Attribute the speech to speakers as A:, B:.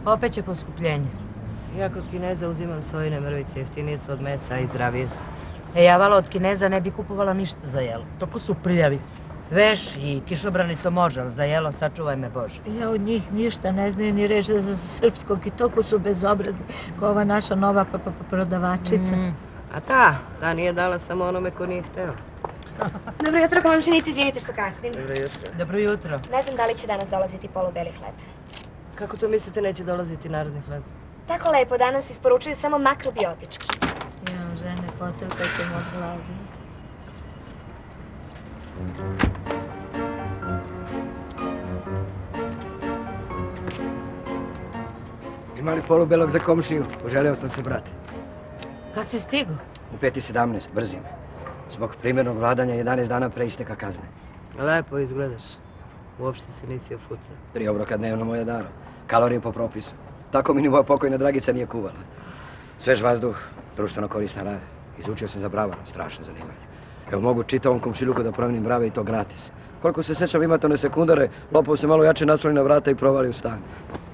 A: Opet će poskupljenje.
B: Ja kod Kineza uzimam sojine mrvice, jeftinije su od mesa i zdravije su.
A: Ja vala od Kineza ne bi kupovala ništa za jelo. Toko su prljavi. Veš i kišobrani to može, ali za jelo sačuvaj me Bože.
C: Ja od njih ništa ne znaju ni reći za srpskog i toko su bezobrazni, kao ova naša nova prodavačica.
B: A ta nije dala samo onome ko nije hteo.
D: Dobro jutro, komšinici, izvinite što kasnim.
B: Dobro jutro.
A: Dobro jutro.
D: Ne znam da li će danas dolaziti polubeli hleb.
B: Kako to mislite neće dolaziti narodni hleb?
D: Tako lepo, danas isporučuju samo makrobiotički.
C: Ja, žene, pocrkat ćemo od gladi.
E: Ima li polubelog za komšiju? Poželio sam se, brate.
A: Kad si stigo?
E: U 5:17, brzim. Zbog primjernog vladanja 11 dana pre isteka kazne.
B: Lepo izgledaš. Uopšte se nisi ofuca.
E: 3 obroka dnevno moje daro. Kalorije po propisu. Tako mi ni moja pokojna Dragica nije kuvala. Svež vazduh, društveno koristan rad. Izučio sam za bravara, strašno zanimanje. Evo mogu čitavom komšiluku da promenim brave i to gratis. Koliko se sjećam ima to na sekundare, lopov se malo jače nasloni na vrata i provali u stan.